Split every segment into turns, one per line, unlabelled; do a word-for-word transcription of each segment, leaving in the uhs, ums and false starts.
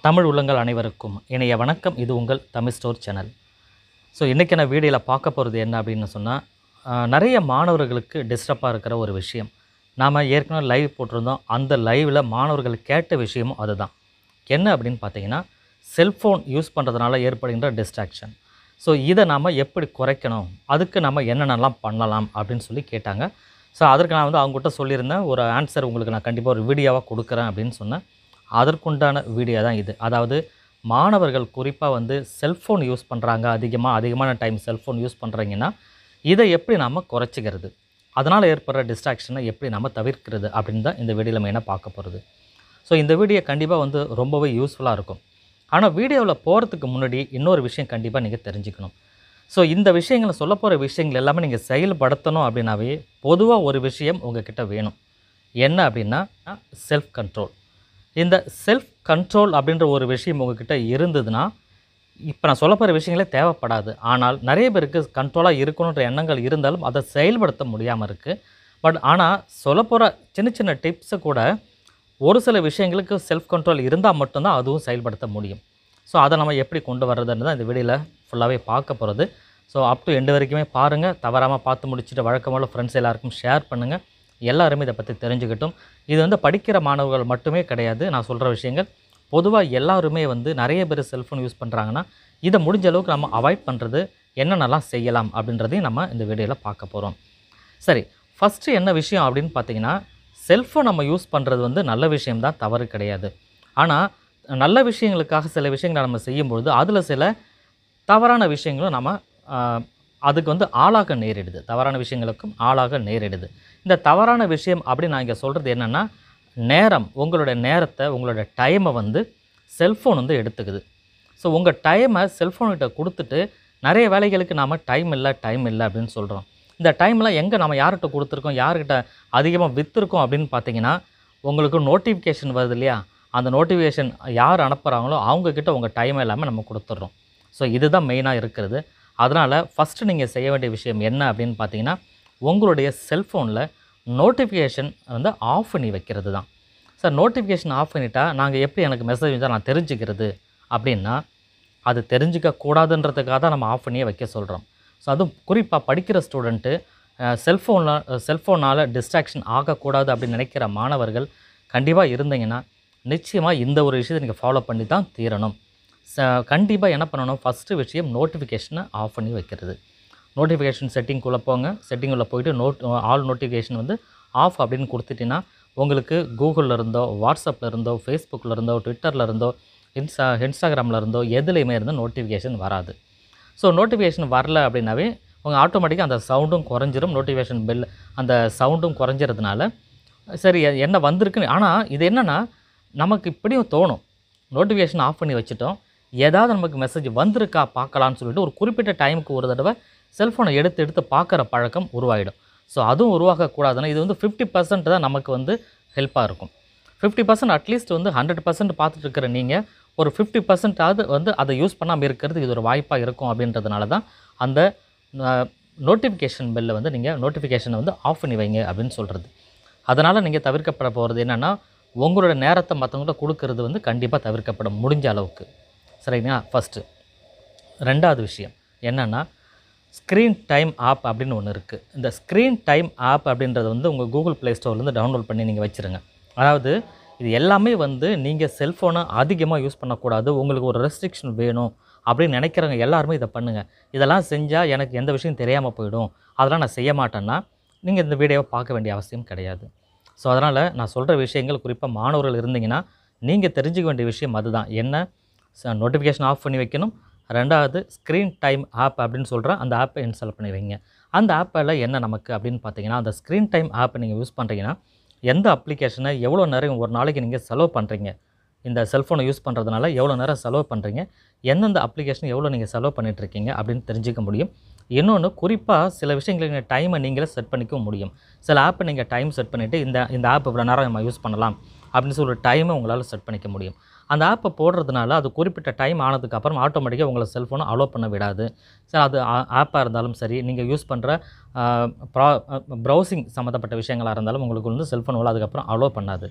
தமிழ் உள்ளங்கள் அனைவருக்கும் இணைய வணக்கம். இது உங்கள் தமிழ்ஸ்டோர் சேனல். ஸோ இன்றைக்கி நான் வீடியோவில் பார்க்க போகிறது என்ன அப்படின்னு சொன்னால், நிறைய மாணவர்களுக்கு டிஸ்டர்பாக இருக்கிற ஒரு விஷயம். நாம் ஏற்கனவே லைவ் போட்டிருந்தோம். அந்த லைவில் மாணவர்கள் கேட்ட விஷயமும் அதுதான். என்ன அப்படின்னு பார்த்தீங்கன்னா, செல்ஃபோன் யூஸ் பண்ணுறதுனால ஏற்படுகின்ற டிஸ்ட்ராக்ஷன். ஸோ இதை நாம் எப்படி குறைக்கணும், அதுக்கு நம்ம என்னென்னலாம் பண்ணலாம் அப்படின்னு சொல்லி கேட்டாங்க. ஸோ அதற்கு நான் வந்து அவங்ககிட்ட சொல்லியிருந்தேன், ஒரு ஆன்சர் உங்களுக்கு நான் கண்டிப்பாக ஒரு வீடியோவாக கொடுக்குறேன் அப்படின்னு சொன்னேன். அதற்குண்டான வீடியோ தான் இது. அதாவது மாணவர்கள் குறிப்பாக வந்து செல்ஃபோன் யூஸ் பண்ணுறாங்க, அதிகமாக அதிகமான டைம் செல்ஃபோன் யூஸ் பண்ணுறீங்கன்னா, இதை எப்படி நாம் குறைச்சிக்கிறது, அதனால் ஏற்படுற டிஸ்ட்ராக்ஷனை எப்படி நம்ம தவிர்க்கிறது அப்படின்னு தான் இந்த வீடியோவில் மெயினாக பார்க்க போகிறது. ஸோ இந்த வீடியோ கண்டிப்பாக வந்து ரொம்பவே யூஸ்ஃபுல்லாக இருக்கும். ஆனால் வீடியோவில் போகிறதுக்கு முன்னாடி இன்னொரு விஷயம் கண்டிப்பாக நீங்கள் தெரிஞ்சுக்கணும். ஸோ இந்த விஷயங்களை சொல்ல போகிற விஷயங்கள் எல்லாமே நீங்கள் செயல்படுத்தணும் அப்படின்னாவே பொதுவாக ஒரு விஷயம் உங்கள் கிட்டே வேணும். என்ன அப்படின்னா செல்ஃப் கண்ட்ரோல். இந்த செல்ஃப் கண்ட்ரோல் அப்படின்ற ஒரு விஷயம் உங்கள்கிட்ட இருந்ததுன்னா, இப்போ நான் சொல்ல போகிற விஷயங்களே தேவைப்படாது. ஆனால் நிறைய பேருக்கு கண்ட்ரோலாக இருக்கணுன்ற எண்ணங்கள் இருந்தாலும் அதை செயல்படுத்த முடியாமல் இருக்குது. பட் ஆனால் சொல்ல போகிற சின்ன சின்ன டிப்ஸை கூட ஒரு சில விஷயங்களுக்கு செல்ஃப் கண்ட்ரோல் இருந்தால் மட்டும்தான் அதுவும் செயல்படுத்த முடியும். ஸோ அதை நம்ம எப்படி கொண்டு வர்றதுன்னு தான் இந்த வீடியோவில் ஃபுல்லாகவே பார்க்க போகிறது. ஸோ அப் டு எண்டு வரைக்குமே பாருங்கள். தவறாமல் பார்த்து முடிச்சுட்டு வழக்கமாக ஃப்ரெண்ட்ஸ் எல்லாருக்கும் ஷேர் பண்ணுங்கள். எல்லாருமே இதை பற்றி தெரிஞ்சுக்கிட்டும். இது வந்து படிக்கிற மாணவர்கள் மட்டுமே கிடையாது. நான் சொல்கிற விஷயங்கள் பொதுவாக எல்லாருமே வந்து நிறைய பேர் செல்ஃபோன் யூஸ் பண்ணுறாங்கன்னா, இதை முடிஞ்ச அளவுக்கு நம்ம அவாய்ட் பண்ணுறது என்னென்னலாம் செய்யலாம் அப்படின்றதையும் நம்ம இந்த வீடியோவில் பார்க்க போகிறோம். சரி, ஃபஸ்ட்டு என்ன விஷயம் அப்படின்னு பார்த்தீங்கன்னா, செல்ஃபோன் நம்ம யூஸ் பண்ணுறது வந்து நல்ல விஷயம்தான், தவறு கிடையாது. ஆனால் நல்ல விஷயங்களுக்காக சில விஷயங்களை நம்ம செய்யும்பொழுது அதில் சில தவறான விஷயங்களும் நம்ம அதுக்கு வந்து ஆளாக நேரிடுது. தவறான விஷயங்களுக்கும் ஆளாக நேரிடுது. இந்த தவறான விஷயம் அப்படின்னு நான் இங்கே சொல்கிறது என்னென்னா, நேரம், உங்களுடைய நேரத்தை, உங்களோட டைமை வந்து செல்ஃபோன் வந்து எடுத்துக்குது. ஸோ உங்கள் டைமை செல்ஃபோன்கிட்ட கொடுத்துட்டு நிறைய வேலைகளுக்கு நாம் டைம் இல்லை டைம் இல்லை அப்படின்னு சொல்கிறோம். இந்த டைம்லாம் எங்கே நம்ம யார்கிட்ட கொடுத்துருக்கோம், யார்கிட்ட அதிகமாக விற்றுருக்கோம் அப்படின்னு பார்த்தீங்கன்னா, உங்களுக்கு நோட்டிஃபிகேஷன் வருது இல்லையா, அந்த நோட்டிஃபிகேஷன் யார் அனுப்புகிறாங்களோ அவங்கக்கிட்ட உங்கள் டைம் எல்லாமே நம்ம கொடுத்துட்றோம். ஸோ இதுதான் மெயினாக இருக்கிறது. அதனால் ஃபஸ்ட்டு நீங்கள் செய்ய வேண்டிய விஷயம் என்ன அப்படின்னு பார்த்தீங்கன்னா, உங்களுடைய செல்ஃபோனில் நோட்டிஃபிகேஷன் வந்து ஆஃப் பண்ணி வைக்கிறது தான். சார், நோட்டிஃபிகேஷன் ஆஃப் பண்ணிட்டால் நாங்கள் எப்படி எனக்கு மெசேஜ் வந்தால் நான் தெரிஞ்சுக்கிறது அப்படின்னா, அது தெரிஞ்சிக்கக்கூடாதுன்றதுக்காக தான் நம்ம ஆஃப் பண்ணியே வைக்க சொல்கிறோம். ஸோ அதுவும் குறிப்பாக படிக்கிற ஸ்டூடெண்ட்டு செல்ஃபோனில் செல்ஃபோனால் டிஸ்ட்ராக்ஷன் ஆகக்கூடாது அப்படின்னு நினைக்கிற மாணவர்கள் கண்டிப்பாக இருந்தீங்கன்னா, நிச்சயமாக இந்த ஒரு விஷயத்தை நீங்கள் ஃபாலோ பண்ணி தான் தீரணும். ச கண்டிப்பாக என்ன பண்ணணும், ஃபஸ்ட்டு விஷயம் நோட்டிஃபிகேஷனை ஆஃப் பண்ணி வைக்கிறது. நோட்டிஃபிகேஷன் செட்டிங்குள்ளே போங்க. செட்டிங்குள்ளே போய்ட்டு நோட் ஆல் நோட்டிஃபிகேஷன் வந்து ஆஃப் அப்படின்னு கொடுத்துட்டிங்கன்னா, உங்களுக்கு கூகுளில் இருந்தோ, வாட்ஸ்அப்பில் இருந்தோ, ஃபேஸ்புக்கில் இருந்தோ, ட்விட்டரில் இருந்தோ, இன்ஸ்டா இன்ஸ்டாகிராமில் இருந்தோ எதுலேயுமே இருந்து நோட்டிஃபிகேஷன் வராது. ஸோ நோட்டிஃபிகேஷன் வரல அப்படின்னாவே உங்கள் ஆட்டோமேட்டிக்காக அந்த சவுண்டும் குறைஞ்சிரும். நோட்டிஃபிகேஷன் பெல் அந்த சவுண்டும் குறைஞ்சிறதுனால சரி என்ன வந்திருக்குன்னு. ஆனால் இது என்னென்னா, நமக்கு இப்படியும் தோணும், நோட்டிஃபிகேஷன் ஆஃப் பண்ணி வச்சுட்டோம், ஏதாவது நமக்கு மெசேஜ் வந்திருக்கா பார்க்கலான்னு சொல்லிட்டு ஒரு குறிப்பிட்ட டைமுக்கு ஒரு தடவை செல்ஃபோனை எடுத்து எடுத்து பார்க்குற பழக்கம் உருவாகிடும். ஸோ அதுவும் உருவாகக்கூடாதுன்னா இது வந்து ஃபிஃப்டி பர்சன்ட் தான் நமக்கு வந்து ஹெல்ப்பாக இருக்கும். ஃபிஃப்டி பர்சன்ட் அட்லீஸ்ட் வந்து ஹண்ட்ரட் பர்சன்ட் பார்த்துட்டு இருக்கிற நீங்கள் ஒரு ஃபிஃப்டி பர்சன்டாவது வந்து அதை யூஸ் பண்ணாமல் இருக்கிறது இது ஒரு வாய்ப்பாக இருக்கும். அப்படின்றதுனால தான் அந்த நோட்டிஃபிகேஷன் பெல்லை வந்து நீங்கள் நோட்டிஃபிகேஷனை வந்து ஆஃப் பண்ணி வைங்க அப்படின்னு சொல்கிறது. அதனால் நீங்கள் தவிர்க்கப்பட போகிறது என்னென்னா, உங்களோட நேரத்தை மற்றவங்கள்ட்ட கொடுக்கறது வந்து கண்டிப்பாக தவிர்க்கப்படும் முடிஞ்ச அளவுக்கு. சரிங்களா? ஃபஸ்ட்டு. ரெண்டாவது விஷயம் என்னென்னா, ஸ்க்ரீன் டைம் ஆப் அப்படின்னு ஒன்று இருக்குது. இந்த ஸ்க்ரீன் டைம் ஆப் அப்படின்றது வந்து உங்கள் கூகுள் ப்ளே ஸ்டோர்லேருந்து டவுன்லோட் பண்ணி நீங்கள் வச்சுருங்க. அதாவது இது எல்லாமே வந்து நீங்கள் செல்ஃபோனை அதிகமாக யூஸ் பண்ணக்கூடாது, உங்களுக்கு ஒரு ரெஸ்ட்ரிக்ஷன் வேணும் அப்படின்னு நினைக்கிறவங்க எல்லாருமே இதை பண்ணுங்கள். இதெல்லாம் செஞ்சால் எனக்கு எந்த விஷயம் தெரியாமல் போயிடும், அதெல்லாம் நான் செய்ய மாட்டேன்னா நீங்கள் இந்த வீடியோவை பார்க்க வேண்டிய அவசியம் கிடையாது. ஸோ அதனால் நான் சொல்கிற விஷயங்கள் குறிப்பாக மாணவர்கள் இருந்தீங்கன்னா நீங்கள் தெரிஞ்சுக்க வேண்டிய விஷயம் அதுதான். என்ன, நோட்டிஃபிகேஷன் ஆஃப் பண்ணி வைக்கணும். ரெண்டாவது ஸ்க்ரீன் டைம் ஆப் அப்படின்னு சொல்கிறேன், அந்த ஆப்பை இன்ஸ்டால் பண்ணி வைங்க. அந்த ஆப்பில் என்ன நமக்கு அப்படின்னு பார்த்தீங்கன்னா, அந்த ஸ்க்ரீன் டைம் ஆப்பை நீங்கள் யூஸ் பண்ணுறீங்கன்னா, எந்த அப்ளிகேஷனை எவ்வளோ நேரம் ஒரு நாளைக்கு நீங்கள் செலவு பண்ணுறீங்க, இந்த செல்ஃபோனை யூஸ் பண்ணுறதுனால எவ்வளோ நேரம் செலவு பண்ணுறீங்க, எந்தெந்த அப்ளிகேஷன் எவ்வளோ நீங்கள் செலவு பண்ணிகிட்ருக்கீங்க அப்படின்னு தெரிஞ்சிக்க முடியும். இன்னொன்று, குறிப்பாக சில விஷயங்களுக்கு நீங்கள் டைமை நீங்களே செட் பண்ணிக்கவும் முடியும். சில ஆப்பை நீங்கள் டைம் செட் பண்ணிவிட்டு இந்த இந்த ஆப் இவ்வளோ நேரம் நம்ம யூஸ் பண்ணலாம் அப்படின்னு சொல்லி டைமை உங்களால் செட் பண்ணிக்க முடியும். அந்த ஆப்பை போடுறதுனால அது குறிப்பிட்ட டைம் ஆனதுக்கப்புறம் ஆட்டோமேட்டிக்காக உங்களை செல்ஃபோனை அலோவ் பண்ண விடாது. சரி, அது ஆப்பாக இருந்தாலும் சரி, நீங்கள் யூஸ் பண்ணுற ப்ரா ப்ரௌசிங் சம்மந்தப்பட்ட விஷயங்களாக இருந்தாலும் உங்களுக்கு வந்து செல்ஃபோன் அதுக்கப்புறம் அலோவ் பண்ணாது.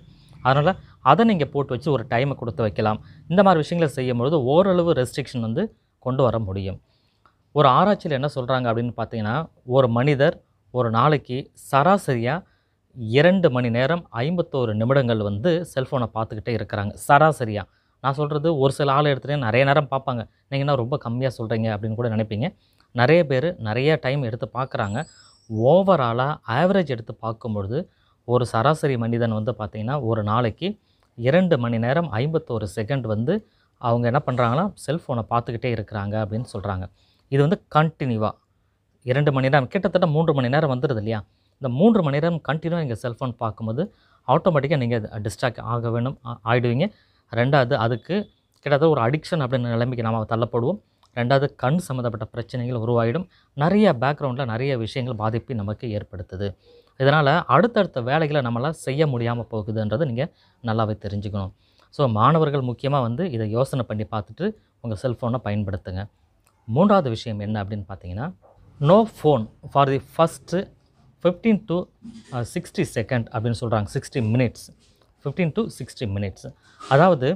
அதனால் அதை நீங்கள் போட்டு வச்சு ஒரு டைமை கொடுத்து வைக்கலாம். இந்த மாதிரி விஷயங்களை செய்யும்பொழுது ஓரளவு ரெஸ்ட்ரிக்ஷன் வந்து கொண்டு வர முடியும். ஒரு ஆராய்ச்சியில் என்ன சொல்கிறாங்க அப்படின்னு பார்த்தீங்கன்னா, ஒரு மனிதர் ஒரு நாளைக்கு சராசரியாக இரண்டு மணி நேரம் ஐம்பத்தொரு நிமிடங்கள் வந்து செல்ஃபோனை பார்த்துக்கிட்டே இருக்கிறாங்க சராசரியாக. நான் சொல்கிறது ஒரு சில ஆள் எடுத்துகிட்டே நிறைய நேரம் பார்ப்பாங்க. நீங்கள் என்ன ரொம்ப கம்மியாக சொல்கிறீங்க அப்படின்னு கூட நினைப்பீங்க. நிறைய பேர் நிறைய டைம் எடுத்து பார்க்குறாங்க. ஓவராலாக ஆவரேஜ் எடுத்து பார்க்கும்பொழுது ஒரு சராசரி மனிதன் வந்து பார்த்திங்கன்னா ஒரு நாளைக்கு இரண்டு மணி நேரம் ஐம்பத்தொரு செகண்ட் வந்து அவங்க என்ன பண்ணுறாங்கன்னா செல்ஃபோனை பார்த்துக்கிட்டே இருக்கிறாங்க அப்படின்னு சொல்கிறாங்க. இது வந்து கண்டினியூவாக இரண்டு மணி நேரம் கிட்டத்தட்ட மூன்று மணி நேரம் வந்துடுது இல்லையா? இந்த மூன்று மணி நேரம் கண்டினியூவாக நீங்கள் செல்ஃபோன் பார்க்கும்போது ஆட்டோமேட்டிக்காக நீங்கள் டிஸ்ட்ராக்ட் ஆக வேணும் ஆகிடுவீங்க. ரெண்டாவது அதுக்கு கிட்டத்தட்ட ஒரு அடிக்ஷன் அப்படின்ற நிலைமைக்கு நாம் தள்ளப்படுவோம். ரெண்டாவது கண் சம்மந்தப்பட்ட பிரச்சனைகள் உருவாகிடும். நிறைய பேக்ரவுண்டில் நிறைய விஷயங்கள் பாதிப்பு நமக்கு ஏற்படுத்துது. இதனால் அடுத்தடுத்த வேலைகளை நம்மளால் செய்ய முடியாமல் போகுதுன்றதை நீங்கள் நல்லாவே தெரிஞ்சுக்கணும். ஸோ மாணவர்கள் முக்கியமாக வந்து இதை யோசனை பண்ணி பார்த்துட்டு உங்கள் செல்ஃபோனை பயன்படுத்துங்க. மூன்றாவது விஷயம் என்ன அப்படின்னு பார்த்தீங்கன்னா, no phone for the first fifteen to sixty second அப்படின்னு சொல்கிறாங்க. Sixty minutes fifteen to sixty minutes. அதாவது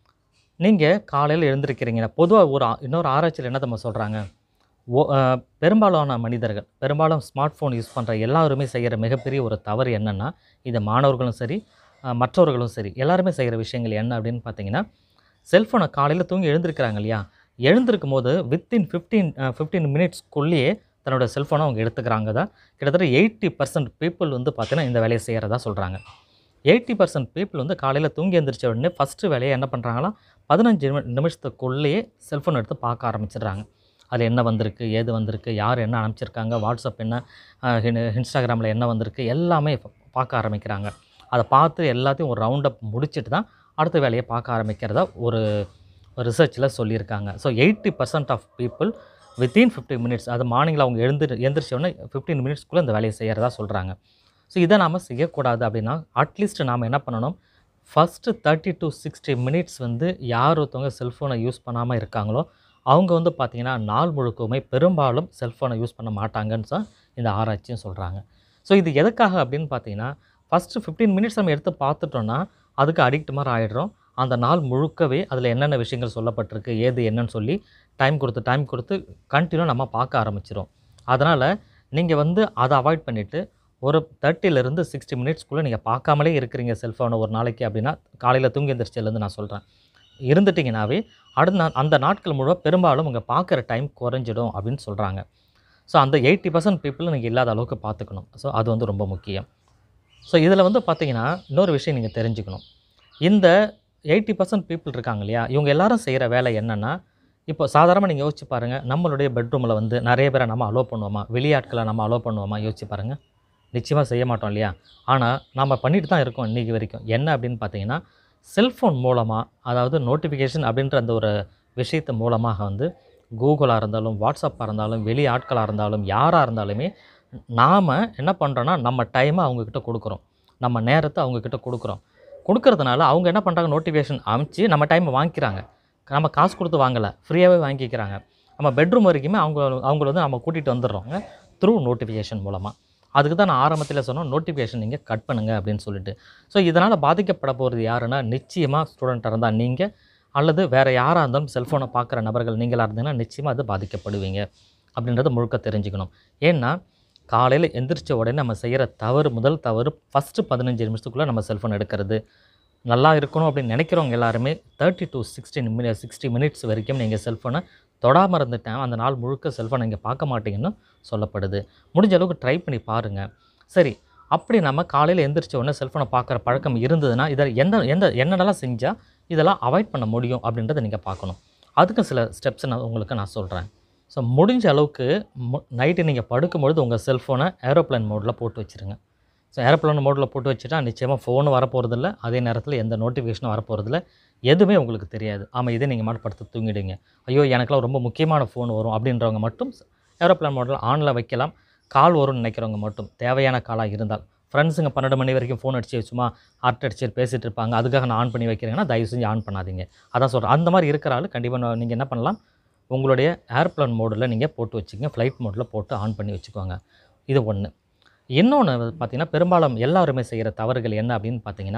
நீங்கள் காலையில் எழுந்திருக்கிறீங்க. பொதுவாக ஒரு இன்னொரு ஆராய்ச்சியில் என்ன நம்ம சொல்கிறாங்க, ஓ பெரும்பாலான மனிதர்கள் பெரும்பாலும் ஸ்மார்ட் ஃபோன் யூஸ் பண்ணுற எல்லாருமே செய்கிற மிகப்பெரிய ஒரு தவறு என்னென்னா, இது மாணவர்களும் சரி மற்றவர்களும் சரி எல்லாருமே செய்கிற விஷயங்கள் என்ன அப்படின்னு பார்த்தீங்கன்னா, செல்ஃபோனை காலையில் தூங்கி எழுந்திருக்கிறாங்க இல்லையா, எழுந்திருக்கும் போது வித்தின் ஃபிஃப்டீன் ஃபிஃப்டீன் மினிட்ஸ்க்குள்ளேயே தன்னோட செல்ஃபோனை அவங்க எடுத்துக்கிறாங்க. தான் கிட்டத்தட்ட எயிட்டி பர்சன்ட் பீப்புள் வந்து பார்த்தீங்கன்னா இந்த வேலையை செய்கிறதா சொல்கிறாங்க. எயிட்டி பர்சன்ட் பீப்புள் வந்து காலையில் தூங்கி எழுந்திரிச்ச உடனே ஃபஸ்ட்டு வேலையை என்ன பண்ணுறாங்களா, பதினஞ்சு நிமிஷத்துக்குள்ளேயே செல்ஃபோன் எடுத்து பார்க்க ஆரம்பிச்சிடுறாங்க. அதில் என்ன வந்திருக்கு, ஏது வந்திருக்கு, யார் என்ன அனுப்பிச்சிருக்காங்க, வாட்ஸ்அப் என்ன, இன்ஸ்டாகிராமில் என்ன வந்திருக்கு, எல்லாமே பார்க்க ஆரம்பிக்கிறாங்க. அதை பார்த்து எல்லாத்தையும் ஒரு ரவுண்டப் முடிச்சுட்டு தான் அடுத்த வேலையை பார்க்க ஆரம்பிக்கிறதா ஒரு ரிசர்ச்சில் சொல்லியிருக்காங்க. So eighty percent of people within fifty minutes, அது மார்னிங்கில் அவங்க எழுந்து எழுந்திரிச்சோடனே ஃபிஃப்டீன் மினிட்ஸ்க்குள்ளே இந்த வேலையை செய்கிறதா சொல்கிறாங்க. ஸோ இதை நாம் செய்யக்கூடாது அப்படின்னா அட்லீஸ்ட் நாம் என்ன பண்ணணும், first thirty to sixty minutes வந்து யார் ஒருத்தவங்க செல்ஃபோனை யூஸ் பண்ணாமல் இருக்காங்களோ அவங்க வந்து பார்த்திங்கன்னா நாள் முழுக்கவுமே பெரும்பாலும் செல்ஃபோனை யூஸ் பண்ண மாட்டாங்கன்னு தான் இந்த ஆராய்ச்சியும் சொல்கிறாங்க. ஸோ இது எதுக்காக அப்படின்னு பார்த்தீங்கன்னா, ஃபஸ்ட்டு ஃபிஃப்டீன் மினிட்ஸ் நம்ம எடுத்து பார்த்துட்டோன்னா அதுக்கு அடிக்ட் மாதிரி ஆகிடுறோம். அந்த நாள் முழுக்கவே அதில் என்னென்ன விஷயங்கள் சொல்லப்பட்டிருக்கு, ஏது என்னன்னு சொல்லி டைம் கொடுத்து டைம் கொடுத்து கண்டினியூ நம்ம பார்க்க ஆரம்பிச்சிடும். அதனால் நீங்கள் வந்து அதை அவாய்ட் பண்ணிவிட்டு ஒரு தேர்ட்டிலேருந்து சிக்ஸ்டி மினிட்ஸ்க்குள்ளே நீங்கள் பார்க்காமலே இருக்கிறீங்க செல்ஃபோனை ஒரு நாளைக்கு அப்படின்னா, காலையில் தூங்கி எந்திரிச்சதுலேருந்து நான் சொல்கிறேன், இருந்துட்டிங்கனாவே அடுத்த நா அந்த நாட்கள் முழுவதும் பெரும்பாலும் உங்கள் பார்க்குற டைம் குறைஞ்சிடும் அப்படின்னு சொல்கிறாங்க. ஸோ அந்த எயிட்டி பர்சன்ட் பீப்புள் நீங்கள் இல்லாத அளவுக்கு பார்த்துக்கணும். ஸோ அது வந்து ரொம்ப முக்கியம். ஸோ இதில் வந்து பார்த்திங்கன்னா இன்னொரு விஷயம் நீங்கள் தெரிஞ்சுக்கணும். இந்த எயிட்டி பர்சன்ட் பீப்புள் இருக்காங்க இல்லையா, இவங்க எல்லோரும் செய்கிற வேலை என்னென்னா, இப்போ சாதாரணமாக நீங்கள் யோசிச்சு பாருங்கள், நம்மளுடைய பெட்ரூமில் வந்து நிறைய பேரை நம்ம அலோவ் பண்ணுவோமா, வெளியாட்களை நம்ம அலோவ் பண்ணுவோமா, யோசிச்சு பாருங்கள். நிச்சயமாக செய்ய மாட்டோம் இல்லையா. ஆனால் நம்ம பண்ணிட்டு தான் இருக்கோம் இன்றைக்கி வரைக்கும். என்ன அப்படின்னு பார்த்தீங்கன்னா, செல்ஃபோன் மூலமாக, அதாவது நோட்டிஃபிகேஷன் அப்படின்ற அந்த ஒரு விஷயத்து மூலமாக வந்து கூகுளாக இருந்தாலும் வாட்ஸ்அப்பாக இருந்தாலும் வெளி ஆட்களாக இருந்தாலும் யாராக இருந்தாலுமே நாம் என்ன பண்ணுறோன்னா நம்ம டைமை அவங்கக்கிட்ட கொடுக்குறோம், நம்ம நேரத்தை அவங்கக்கிட்ட கொடுக்குறோம். கொடுக்கறதுனால அவங்க என்ன பண்ணுறாங்க, நோட்டிஃபிகேஷன் அனுப்பிச்சு நம்ம டைமை வாங்கிக்கிறாங்க. நம்ம காசு கொடுத்து வாங்கலை, ஃப்ரீயாகவே வாங்கிக்கிறாங்க. நம்ம பெட்ரூம் வரைக்குமே அவங்க அவங்கள வந்து நம்ம கூட்டிகிட்டு வந்துடுறோங்க த்ரூ நோட்டிஃபிகேஷன் மூலமாக. அதுக்கு தான் நான் ஆரம்பத்தில் சொன்னோம், நோட்டிஃபிகேஷன் நீங்கள் கட் பண்ணுங்கள் அப்படின்னு சொல்லிட்டு. ஸோ இதனால் பாதிக்கப்பட போகிறது யாருன்னா, நிச்சயமாக ஸ்டூடெண்ட்டாக இருந்தால் நீங்கள், அல்லது வேறு யாராக இருந்தாலும் செல்ஃபோனை பார்க்குற நபர்கள் நீங்களாக இருந்தீங்கன்னா நிச்சயமாக அது பாதிக்கப்படுவீங்க அப்படின்றத முழுக்க தெரிஞ்சுக்கணும். ஏன்னா காலையில் எந்திரிச்ச உடனே நம்ம செய்கிற தவறு, முதல் தவறு ஃபஸ்ட்டு பதினஞ்சு நிமிஷத்துக்குள்ளே நம்ம செல்ஃபோன் எடுக்கிறது. நல்லா இருக்கணும் அப்படின்னு நினைக்கிறவங்க எல்லாருமே thirty to sixteen mini sixty minutes வரைக்கும் நீங்கள் செல்ஃபோனை தொடாமல் இருந்துட்டேன், அந்த நாள் முழுக்க செல்ஃபோனை நீங்கள் பார்க்க மாட்டீங்கன்னு சொல்லப்படுது. முடிஞ்ச அளவுக்கு ட்ரை பண்ணி பாருங்கள். சரி, அப்படி நம்ம காலையில் எந்திரிச்ச உடனே செல்ஃபோனை பார்க்குற பழக்கம் இருந்ததுன்னா இதை எந்த எந்த என்னென்னலாம் செஞ்சால் இதெல்லாம் அவாய்ட் பண்ண முடியும் அப்படின்றத நீங்கள் பார்க்கணும். அதுக்கும் சில ஸ்டெப்ஸ் நான் உங்களுக்கு நான் சொல்கிறேன். ஸோ முடிஞ்ச அளவுக்கு மு நைட்டு நீங்கள் படுக்கும்பொழுது உங்கள் செல்ஃபோனை ஏரோப்ளேன் மோடில் போட்டு வச்சுருங்க. ஸோ ஏரோப்ளேன் மோடில் போட்டு வச்சுட்டா நிச்சயமாக ஃபோனு வரப்போகிறதில்ல, அதே நேரத்தில் எந்த நோட்டிஃபிகேஷனும் வரப்போகிறதில்ல, எதுவுமே உங்களுக்கு தெரியாது. ஆமாம், இதே நீங்கள் மட்டும் படுத்து தூங்கிடுங்க. ஐயோ எனக்குலாம் ரொம்ப முக்கியமான ஃபோன் வரும் அப்படின்றவங்க மட்டும் ஏரோப்ளேன் மோடில் ஆனில் வைக்கலாம். கால் வரும்னு நினைக்கிறவங்க மட்டும், தேவையான காலாக இருந்தால். ஃப்ரெண்ட்ஸுங்க பன்னெண்டு மணி வரைக்கும் ஃபோன் அடிச்சு சும்மா ஹார்ட் அடிச்சு பேசிகிட்டு இருப்பாங்க, அதுக்காக நான் ஆன் பண்ணி வைக்கிறேங்கன்னா தயவு செஞ்சு ஆன் பண்ணாதீங்க. அதான் சொல்கிறேன். அந்த மாதிரி இருக்கிற ஆள் கண்டிப்பாக நீங்கள் என்ன பண்ணலாம், உங்களுடைய ஏர்ப்ளேன் மோடில் நீங்கள் போட்டு வச்சுக்கோங்க, ஃப்ளைட் மோடில் போட்டு ஆன் பண்ணி வச்சுக்கோங்க. இது ஒன்று. இன்னொன்று பார்த்தீங்கன்னா, பெரும்பாலும் எல்லாருமே செய்கிற தவறுகள் என்ன அப்படின்னு பார்த்தீங்கன்னா,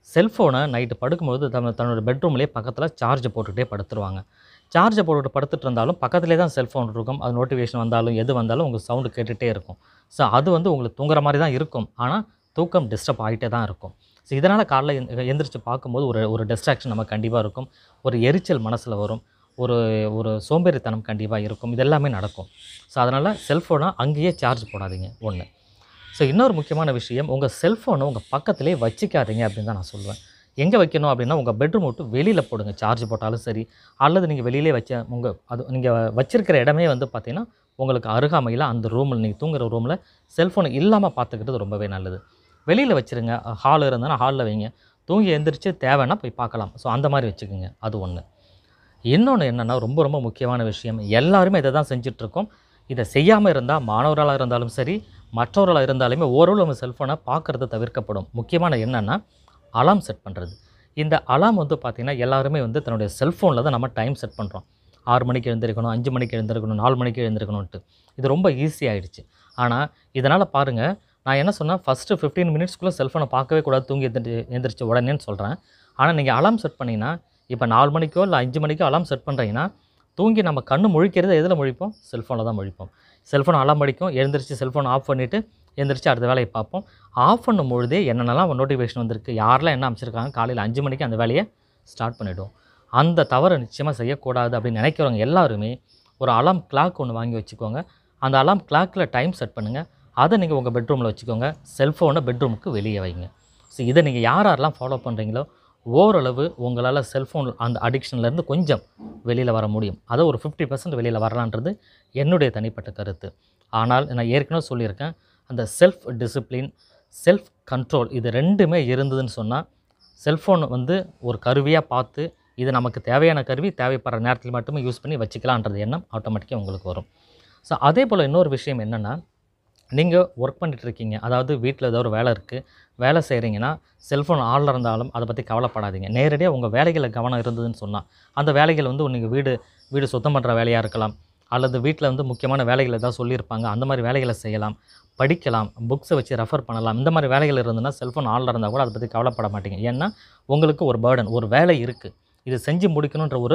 செல்ஃபோனை நைட்டு படுக்கும்போது தம் தன்னோட பெட்ரூம்லேயே பக்கத்தில் சார்ஜ் போட்டுகிட்டே படுத்துருவாங்க. சார்ஜை போட்டுட்டு படுத்துட்டு இருந்தாலும் பக்கத்துலேயே தான் செல்ஃபோன் இருக்கும். அது நோட்டிஃபிகேஷன் வந்தாலும் எது வந்தாலும் உங்களுக்கு சவுண்டு கேட்டுகிட்டே இருக்கும். ஸோ அது வந்து உங்களுக்கு தூங்குற மாதிரி தான் இருக்கும். ஆனால் தூக்கம் டிஸ்டர்ப் ஆகிட்டே தான் இருக்கும். ஸோ இதனால் காலைல எந் எந்திரிச்சு பார்க்கும்போது ஒரு ஒரு டிஸ்ட்ராக்ஷன் நமக்கு கண்டிப்பாக இருக்கும். ஒரு எரிச்சல் மனசில் வரும். ஒரு ஒரு சோம்பேறித்தனம் கண்டிப்பாக இருக்கும். இது எல்லாமே நடக்கும். ஸோ அதனால் செல்ஃபோனை அங்கேயே சார்ஜ் போடாதீங்க ஒன்று. ஸோ இன்னொரு முக்கியமான விஷயம், உங்கள் செல்ஃபோனை உங்கள் பக்கத்திலே வச்சுக்காதீங்க அப்படின்னு தான் நான் சொல்லுவேன். எங்கே வைக்கணும் அப்படின்னா, உங்கள் பெட்ரூம் விட்டு வெளியில் போடுங்க. சார்ஜ் போட்டாலும் சரி, அல்லது நீங்கள் வெளியிலே வச்ச உங்கள் அது நீங்கள் வச்சிருக்கிற இடமே வந்து பார்த்தீங்கன்னா, உங்களுக்கு அருகாமையில் அந்த ரூமில் நீங்கள் தூங்குகிற ரூமில் செல்ஃபோன் இல்லாமல் பார்த்துக்கிட்டது ரொம்பவே நல்லது. வெளியில் வச்சுருங்க. ஹால் இருந்ததுன்னா ஹாலில் வைங்க. தூங்கி எழுந்திரிச்சு தேவைன்னா போய் பார்க்கலாம். ஸோ அந்த மாதிரி வச்சுக்கோங்க. அது ஒன்று. இன்னொன்று என்னென்னா, ரொம்ப ரொம்ப முக்கியமான விஷயம், எல்லாருமே இதை தான் செஞ்சிட்ருக்கோம். இதை செய்யாமல் இருந்தால் மாணவர்களாக இருந்தாலும் சரி, மற்றவர்களாக இருந்தாலுமே ஓரளவு நம்ம செல்ஃபோனை பார்க்குறது தவிர்க்கப்படும். முக்கியமான என்னென்னா, அலார்ம் செட் பண்ணுறது. இந்த அலார்ம் வந்து பார்த்திங்கன்னா, எல்லாருமே வந்து தன்னுடைய செல்ஃபோனில் தான் நம்ம டைம் செட் பண்ணுறோம். ஆறு மணிக்கு எழுந்திருக்கணும், அஞ்சு மணிக்கு எழுந்திருக்கணும், நாலு மணிக்கு எழுந்திருக்கணுன்ட்டு. இது ரொம்ப ஈஸி ஆகிடுச்சு. ஆனால் இதனால் பாருங்கள், நான் என்ன சொன்னேன், ஃபஸ்ட்டு ஃபிஃப்டீன் மினிட்ஸ்க்குள்ளே செல்ஃபோனை பார்க்கவே கூடாது தூங்கி எழுந்திரி எழுந்திரிச்ச உடனேன்னு சொல்கிறேன். ஆனால் நீங்கள் அலார்ம் செட் பண்ணிங்கன்னா, இப்போ நாலு மணிக்கோ இல்லை அஞ்சு மணிக்கோ அலார்ம் செட் பண்ணுறீங்கன்னா, தூங்கி நம்ம கண்ணு முழிக்கிறது எதில் முழிப்போம்? செல்ஃபோனில் தான் முழிப்போம். செல்ஃபோன் அலார்ம் அடிக்கும், எழுந்திரிச்சு செல்ஃபோன் ஆஃப் பண்ணிவிட்டு எழுந்திரிச்சு அடுத்த வேலையை பார்ப்போம். ஆஃப் பண்ணும் பொழுதே என்னென்னலாம் நோட்டிஃபிகேஷன் வந்திருக்கு, யாரெல்லாம் என்ன அமைச்சிருக்காங்க, காலையில் அஞ்சு மணிக்கு அந்த வேலையை ஸ்டார்ட் பண்ணிவிடுவோம். அந்த தவறை நிச்சயமாக செய்யக்கூடாது அப்படின்னு நினைக்கிறவங்க எல்லாருமே ஒரு அலார்ம் கிளாக் ஒன்று வாங்கி வச்சுக்கோங்க. அந்த அலார்ம் கிளாக்கில் டைம் செட் பண்ணுங்கள். அதை நீங்கள் உங்கள் பெட்ரூமில் வச்சுக்கோங்க. செல்ஃபோனை பெட்ரூமுக்கு வெளியே வைங்க. ஸோ இதை நீங்கள் யார் யாரெல்லாம் ஃபாலோ பண்ணுறீங்களோ ஓரளவு உங்களால் செல்ஃபோன் அந்த அடிக்ஷன்லேருந்து கொஞ்சம் வெளியில் வர முடியும். அதை ஒரு ஃபிஃப்டி பர்சன்ட் வெளியில் வரலான்றது என்னுடைய தனிப்பட்ட கருத்து. ஆனால் நான் ஏற்கனவே சொல்லியிருக்கேன், அந்த செல்ஃப் டிசிப்ளின், செல்ஃப் கண்ட்ரோல் இது ரெண்டுமே இருந்ததுன்னு சொன்னால், செல்ஃபோன் வந்து ஒரு கருவியாக பார்த்து இது நமக்கு தேவையான கருவி, தேவைப்படுற நேரத்தில் மட்டுமே யூஸ் பண்ணி வச்சுக்கலான்றது எண்ணம் ஆட்டோமேட்டிக்காக உங்களுக்கு வரும். ஸோ அதே போல் இன்னொரு விஷயம் என்னென்னா, நீங்கள் ஒர்க் பண்ணிகிட்ருக்கீங்க, அதாவது வீட்டில் ஏதோ ஒரு வேலை இருக்குது, வேலை செய்கிறீங்கன்னா செல்ஃபோன் ஆனில் இருந்தாலும் அதை பற்றி கவலைப்படாதீங்க. நேரடியாக உங்கள் வேலைகளில் கவனம் இருந்ததுன்னு சொன்னால், அந்த வேலைகள் வந்து நீங்கள் வீடு வீடு சுத்தம் பண்ணுற வேலையாக இருக்கலாம், அல்லது வீட்டில் வந்து முக்கியமான வேலைகள் ஏதாவது சொல்லியிருப்பாங்க, அந்த மாதிரி வேலைகளை செய்யலாம், படிக்கலாம், புக்ஸை வச்சு ரெஃபர் பண்ணலாம். இந்த மாதிரி வேலைகள் இருந்ததுன்னா செல்ஃபோன் ஆனில் இருந்தால் கூட அதை பற்றி கவலைப்பட மாட்டீங்க. ஏன்னா உங்களுக்கு ஒரு பேர்டன், ஒரு வேலை இருக்குது, இது செஞ்சு முடிக்கணுன்ற ஒரு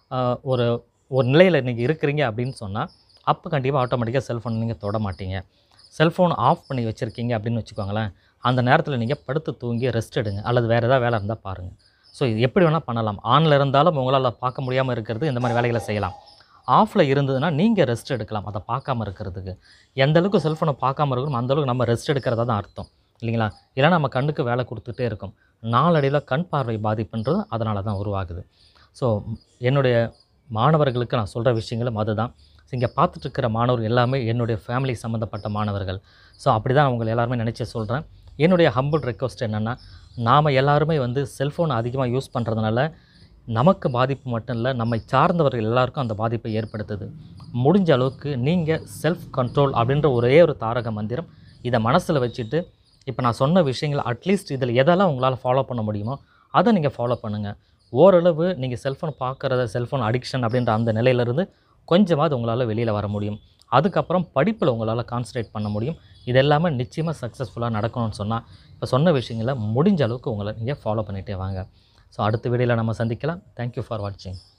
ஒரு ஒரு நிலையில் நீங்கள் இருக்கிறீங்க அப்படின்னு சொன்னால், அப்போ கண்டிப்பாக ஆட்டோமேட்டிக்காக செல்ஃபோன் நீங்கள் தொட மாட்டீங்க. செல்ஃபோன் ஆஃப் பண்ணி வச்சுருக்கீங்க அப்படின்னு வச்சுக்கோங்களேன், அந்த நேரத்தில் நீங்கள் படுத்து தூங்கி ரெஸ்ட் எடுங்க, அல்லது வேறு ஏதாவது வேலை இருந்தால் பாருங்கள். ஸோ இது எப்படி வேணால் பண்ணலாம். ஆனில் இருந்தாலும் உங்களால் பார்க்க முடியாமல் இருக்கிறது இந்த மாதிரி வேலைகளை செய்யலாம். ஆஃபில் இருந்ததுன்னா நீங்கள் ரெஸ்ட் எடுக்கலாம், அதை பார்க்காம இருக்கிறதுக்கு. எந்த அளவுக்கு செல்ஃபோனை பார்க்காம இருக்கணும் அந்தளவுக்கு நம்ம ரெஸ்ட் எடுக்கிறதா தான் அர்த்தம் இல்லைங்களா? இல்லைனா நம்ம கண்ணுக்கு வேலை கொடுத்துட்டே இருக்கும். நாளடைவில் கண் பார்வை பாதிப்புன்றது அதனால தான் உருவாகுது. ஸோ என்னுடைய மாணவர்களுக்கு நான் சொல்கிற விஷயங்களும் அதுதான். இங்கே பார்த்துட்ருக்கிற மாணவர்கள் எல்லாமே என்னுடைய ஃபேமிலி சம்மந்தப்பட்ட மாணவர்கள். ஸோ அப்படி தான் அவங்களை எல்லாருமே நினச்சி சொல்கிறேன். என்னுடைய ஹம்பிள் ரெக்வஸ்ட் என்னென்னா, நாம் எல்லாருமே வந்து செல்ஃபோனை அதிகமாக யூஸ் பண்ணுறதுனால நமக்கு பாதிப்பு மட்டும் இல்லை, நம்மை சார்ந்தவர்கள் எல்லாருக்கும் அந்த பாதிப்பை ஏற்படுத்துது. முடிஞ்ச அளவுக்கு நீங்கள் செல்ஃப் கண்ட்ரோல் அப்படின்ற ஒரே ஒரு தாரக மந்திரம் இதை மனசில் வச்சுட்டு, இப்போ நான் சொன்ன விஷயங்கள் அட்லீஸ்ட் இதில் எதெல்லாம் உங்களால் ஃபாலோ பண்ண முடியுமோ அதை நீங்கள் ஃபாலோ பண்ணுங்கள். ஓரளவு நீங்கள் செல்ஃபோன் பார்க்குறத, செல்ஃபோன் அடிக்ஷன் அப்படின்ற அந்த நிலையிலேருந்து கொஞ்சமாவது உங்களால் வெளியில் வர முடியும். அதுக்கப்புறம் படிப்பில் உங்களால் கான்சன்ட்ரேட் பண்ண முடியும். இது எல்லாமே நிச்சயமாக சக்ஸஸ்ஃபுல்லாக நடக்கணும்னு சொன்னால், இப்போ சொன்ன விஷயங்களை முடிஞ்ச அளவுக்கு உங்களை நீங்கள் ஃபாலோ பண்ணிகிட்டே வாங்க. ஸோ அடுத்த வீடியோவில் நம்ம சந்திக்கலாம். தேங்க்யூ ஃபார் வாட்சிங்.